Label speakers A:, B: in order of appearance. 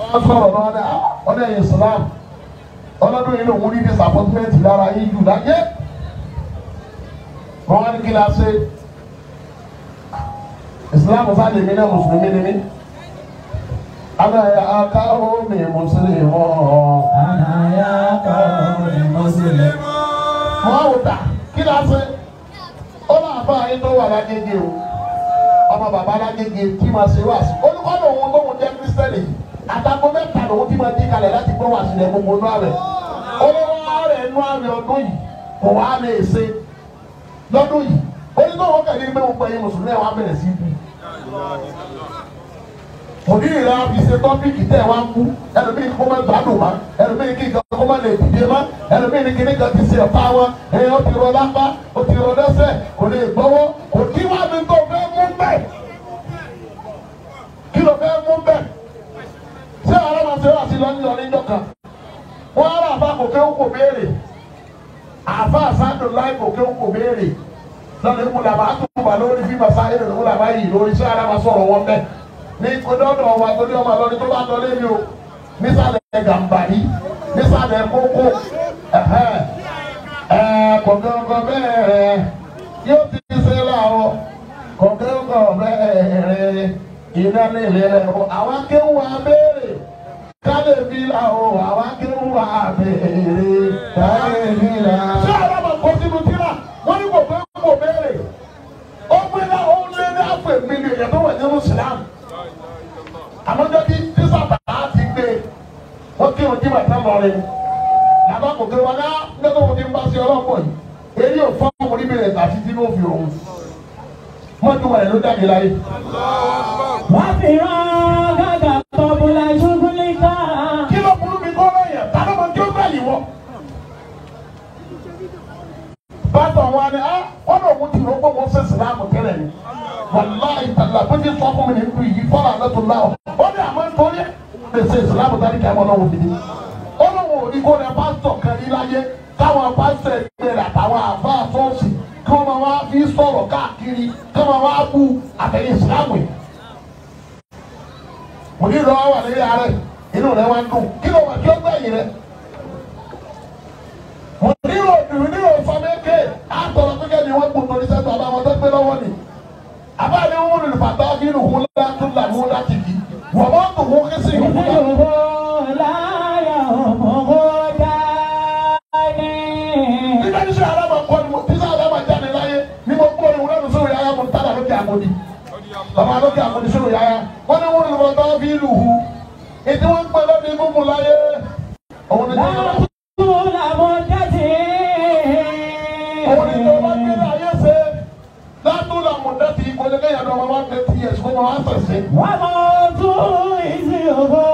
A: sọ̀rọ̀ náà ọ̀nà Islam ọlọ́dún yìí lòun ní disappointment lára yín jù láyé wọ́n wá ní kí la ṣe Islam sáàlì mi náà mùsùlùmí ni mí ana ya qawmi muslimun
B: ana ya qawmi muslimun.
A: wọ́n wò ta kí la ṣe ó máa bá ayé tó wà lágége o ọmọ bàbá lágége tí ma ṣe wá sí olùkọ́ lòun tó ń jẹ́ kírísítẹ́nì àtàkùn mẹ́ta lòun tí ma dín kalẹ̀ láti gbọ́ wá sílẹ̀ gbogbo inú ààrẹ olówó rẹ̀ inú ààrẹ ọdún yìí kò wá lè ṣe lọ́dún yìí onítọ̀wọ́ kẹ́lẹ́ ní gbogbo ẹ̀yin mùsùlùmí ẹ̀ wá bẹ̀rẹ̀ sí ibi. Mudir rẹ̀ fi ṣe tọ́pìkì tẹ̀ wá ń kú ẹlòmíì kó má gbádùn má ẹlòmíì kí nǹkan kó má lè dìde má ẹlòmíì ní kíní kan ti ṣe ọ̀pá wọn ẹ̀yìn ó ti rọ lápá ó ti rọ lẹ́sẹ̀ kò lè gbọ́wọ́ kò kí wá ní tó fẹ́ mú bẹ́ẹ̀ kí ló fẹ́ mú bẹ́ẹ̀ ṣé àwọn ọmọ ṣe wá sí lọ nílọ níjọ kan wọ́n á rà bá kò kéwù kò béèrè àfa àsádùn láì kò kéwù kò béèrè lọ́nà ìmúlàmá àtúbà lórí bí màsá ìrìn ìmúlàmá yìí lórí sí ara máa sọ̀rọ̀ wọn bẹ́ẹ̀ ní kódọ́dọ̀ wa torí ọmọ lọ́ni tó bá lọ lé mi o nísàlẹ̀ gàmbàrí nísàlẹ̀ kókó kọ̀gẹ́gọ́ bẹ́ẹ̀rẹ̀ yóò ti ṣe láàárọ̀ kọ̀gẹ́gọ́ bẹ́ẹ̀rẹ̀ ìdánilẹ̀ rẹ̀ o àwọn akéwù wa béèrè kálẹ̀ bí la o àwọn akéwù wa béèrè kálẹ̀ bí la. ṣé àwọn ọmọ kò sínú tíra wọ́n ní kò fẹ́ kò béèrè ó gbé náà ó lé ní àpò ìpínlẹ̀ yẹn tó wà nínú Ìsìlámù àmọ́jọ́ tí sísàtà ti gbé wọ́n kí wọ́n jí bàtà lọ́rin yàtọ̀ kò kéré wọn náà nígbà tó ti ń bá sí ọlọ́pọ̀ yìí èyí ò fọ́ ọmọ níbi rẹ̀ tàbí tí ló fi òun mọ́jú wọn ló jáde láyé.
B: wọ́n fi rán gàgà tọ́bùlà ìṣúgbìlì ká.
A: kí ló burú mi kọ́ lẹ́yìn tàbí ọmọ tí ó gbà yìí wọ́. bàtà wọn ni wọn náà wọ́n ti rò pé wọ́n ṣe Ìsìlámù tẹ́lẹ̀ ni wàláì tàlà bó ti sọ fún mi nínú yìí fọlá lẹtọ náà ó ní àmọ́ nítorí ẹ ṣe Ìsìlámù tàbí kí àwọn ọlọ́wọ́ dìde ọlọ́wọ́ òdìgbò rẹ pásítọ̀ kan ní láyé káwọn pásítọ̀ ẹgbẹ́ rẹ àtàwọn àfa àfọwọsì kí wọn máa wá fi sọ̀rọ̀ káàkiri kí wọn máa wá bú àtẹ̀yìn Ìsìlámù yìí. Mudir lọ wà lórí ààrẹ inú rẹ wá ń dùn kí ló wà kí ó gbẹ̀yìn rẹ. Mudir òdùn ní òfàmẹ́kẹ́ àtọ̀rọ̀ pẹ́kẹ́ ni wọ́n kú torí sẹ́tọ̀ àbáwọn tó gbé lọ́wọ́ ni. Abáyé wúlò ní bàtà nínú wọn láti là wọn láti kì wọ́n bá tó wọ́n kẹ́sì yìí fún yà. Nígbà tí sọ àlámà kọ́ ni mo tí sọ àlámà jáde láyé ni mo kọ́ ni wọ́n lọ́dún sọ̀rọ̀ yáyá mo tàdà lókè àmọ́dì. Bàbá lókè àmọ́dì sọ̀rọ̀ yáyá wọ́n ní wọ́n ní bàtà fi lù hù. Ètí wọ́n ń pẹ́ lọ́dún mímú láyé. Òun ni tó bá gbé láyé ṣe. Látúlà mọ̀dẹ́tì ìkọ̀lẹ́kẹ́ yàtọ̀ ọmọ 130 years kó máa ń sẹ̀sẹ̀.
B: wọ́n mọ̀ tún ìsìn ògbó